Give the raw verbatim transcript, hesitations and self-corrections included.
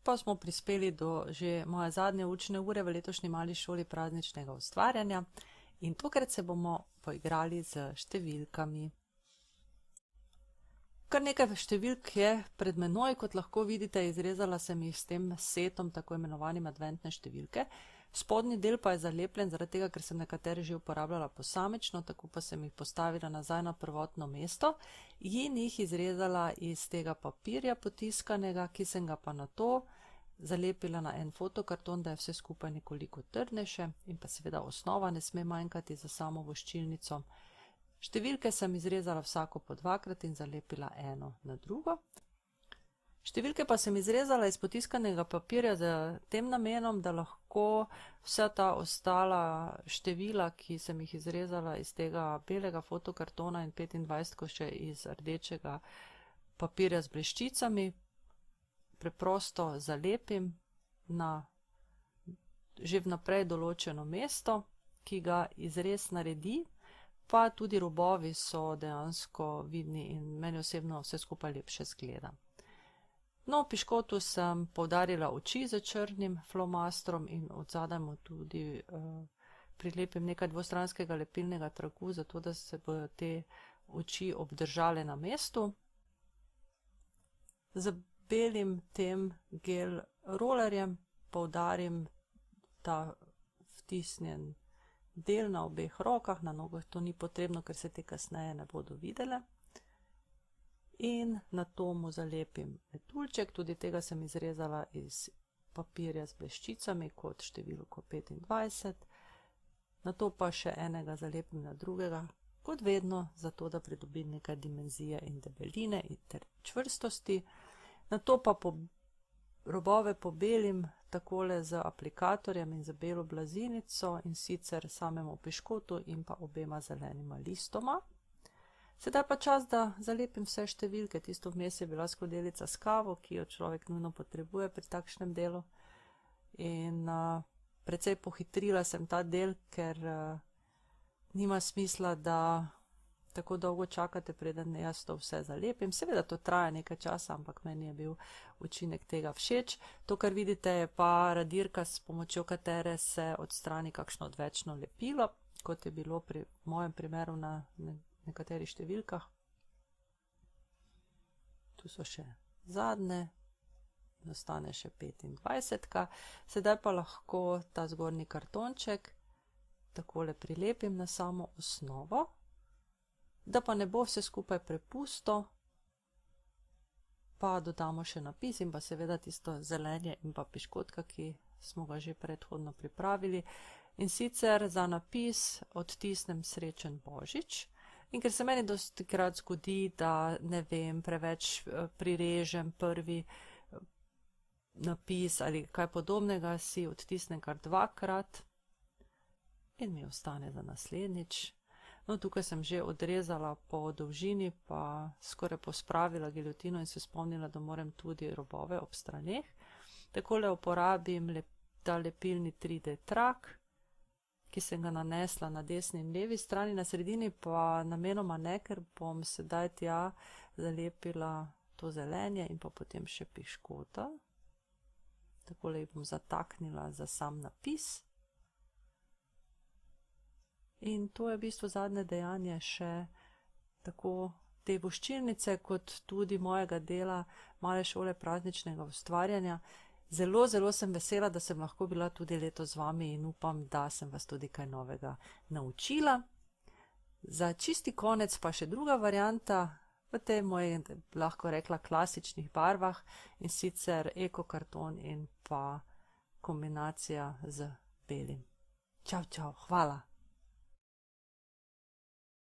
pa smo prispeli do že moje zadnje učne ure v letošnji mali šoli prazničnega ustvarjanja in tokrat se bomo poigrali z številkami. Kar nekaj številk je pred menoj, kot lahko vidite, izrezala sem jih s tem setom tako imenovanim adventne številke. Spodnji del pa je zalepljen zaradi tega, ker sem nekatere že uporabljala posamično, tako pa sem jih postavila nazaj na prvotno mesto in jih izrezala iz tega papirja potiskanega, ki sem ga pa nato zalepila na en fotokarton, da je vse skupaj nekoliko trdnejše in pa seveda osnova ne sme manjkati za samo voščilnico. Številke sem izrezala vsako po dvakrat in zalepila eno na drugo. Številke pa sem izrezala iz potiskanega papirja z tem namenom, da lahko vsa ta ostala števila, ki sem jih izrezala iz tega belega fotokartona in petindvajset še iz rdečega papirja z bleščicami, preprosto zalepim na že vnaprej določeno mesto, ki ga izrez naredi, pa tudi robovi so dejansko vidni in meni osebno vse skupaj lepše zgleda. No, v piškotu sem poudarila oči z črnim flomastrom in od zadaj mu tudi uh, prilepim nekaj dvostranskega lepilnega traku, zato da se bodo te oči obdržale na mestu. Z belim tem gel rolerjem poudarim ta vtisnjen del na obeh rokah, na nogah to ni potrebno, ker se te kasneje ne bodo videle. In na to mu zalepim metuljček, tudi tega sem izrezala iz papirja z bleščicami kot številko petindvajset. Na to pa še enega zalepim na drugega, kot vedno, zato da pridobim nekaj dimenzije in debeline in ter čvrstosti. Na to pa po robove pobelim takole z aplikatorjem in z belo blazinico in sicer samemu piškotu in pa obema zelenima listoma. Sedaj pa čas, da zalepim vse številke. Tisto vmes je bila skodelica s kavo, ki jo človek nujno potrebuje pri takšnem delu. In uh, precej pohitrila sem ta del, ker uh, nima smisla, da tako dolgo čakate, preden jaz to vse zalepim. Seveda to traja nekaj časa, ampak meni je bil učinek tega všeč. To, kar vidite, je pa radirka, s pomočjo katere se odstrani kakšno odvečno lepilo, kot je bilo pri mojem primeru na nekaterih številkah. Tu so še zadnje, ostane še petindvajsetka. Sedaj pa lahko ta zgornji kartonček takole prilepim na samo osnovo, da pa ne bo vse skupaj prepusto, pa dodamo še napis in pa seveda tisto zelenje in pa piškotka, ki smo ga že predhodno pripravili. In sicer za napis odtisnem Srečen Božič. In ker se meni dostikrat zgodi, da ne vem, preveč prirežem prvi napis ali kaj podobnega, si odtisnem kar dvakrat in mi ostane za naslednjič. No, tukaj sem že odrezala po dolžini, pa skoraj pospravila giljotino in se spomnila, da moram tudi robove ob straneh. Takole uporabim lep, ta lepilni tri D trak, ki sem ga nanesla na desni in levi strani, na sredini pa namenoma ne, ker bom sedaj tja zalepila to zelenje in pa potem še piškota. Takole jih bom zataknila za sam napis. In to je v bistvu zadnje dejanje še tako te voščilnice, kot tudi mojega dela male šole prazničnega ustvarjanja. Zelo, zelo sem vesela, da sem lahko bila tudi letos z vami in upam, da sem vas tudi kaj novega naučila. Za čisti konec pa še druga varianta v tej moji, lahko rekla, klasičnih barvah in sicer eko karton in pa kombinacija z belim. Čau, čau, hvala!